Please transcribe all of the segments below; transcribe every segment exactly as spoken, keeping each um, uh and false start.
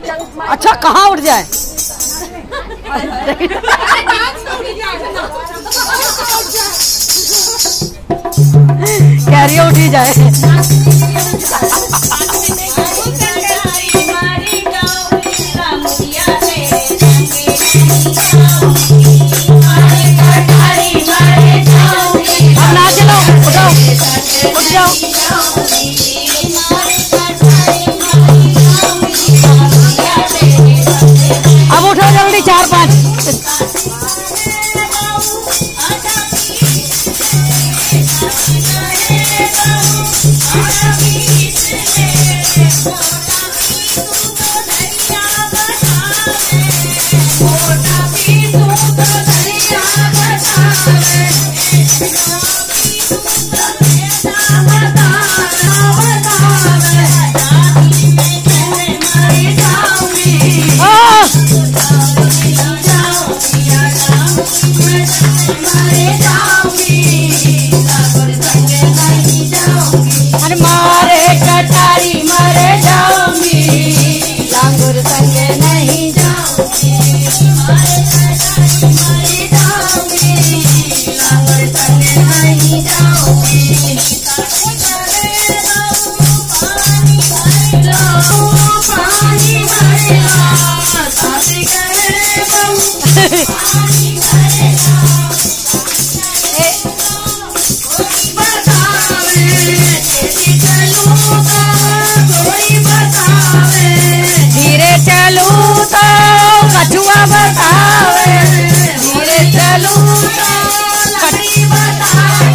अच्छा कहाँ उठ जाए? कैरियर उठी जाए। अब ना चलो, उठाओ उठ जाओ। अब उठो जल्दी, चार पाँच। धीरे चलूं तो कछुआ बतावे, धीरे चलूं तो कछुआ बतावे,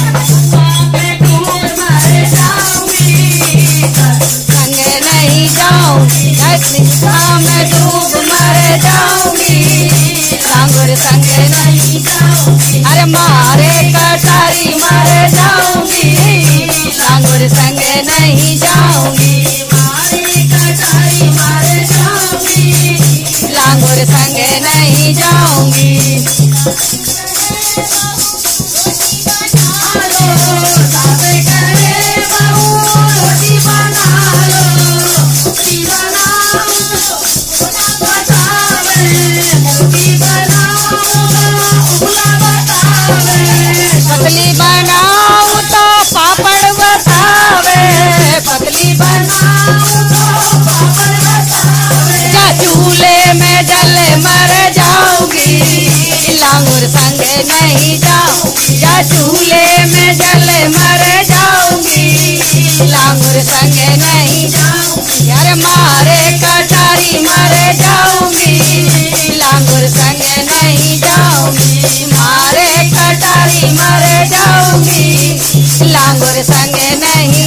संगे नहीं जाऊंगी, मैं डूब मर जाऊंगी, लांगुर संगे नहीं जाऊंगी, अरे मारे कटारी मर जाऊंगी, लांगुर संगे नहीं जाऊंगी, मारे कटारी मर जाऊंगी, लांगुर संगे नहीं जाऊंगी। पतली बनाऊं तो पापड़ बतावे, पतली बनाऊं तो पापड़ बतावे, या चूल्हे में जले मर जाऊंगी, लांगुर संगे नहीं जाऊंगी, या चूल्हे में जले मर जाऊंगी, लांगुर संगे नहीं जाऊंगी, यार मारे कटारी मर जाऊंगी, लांगुर संगे नहीं जाऊंगी, मारे कटारी मर जाऊंगी, लांगुर संगे नहीं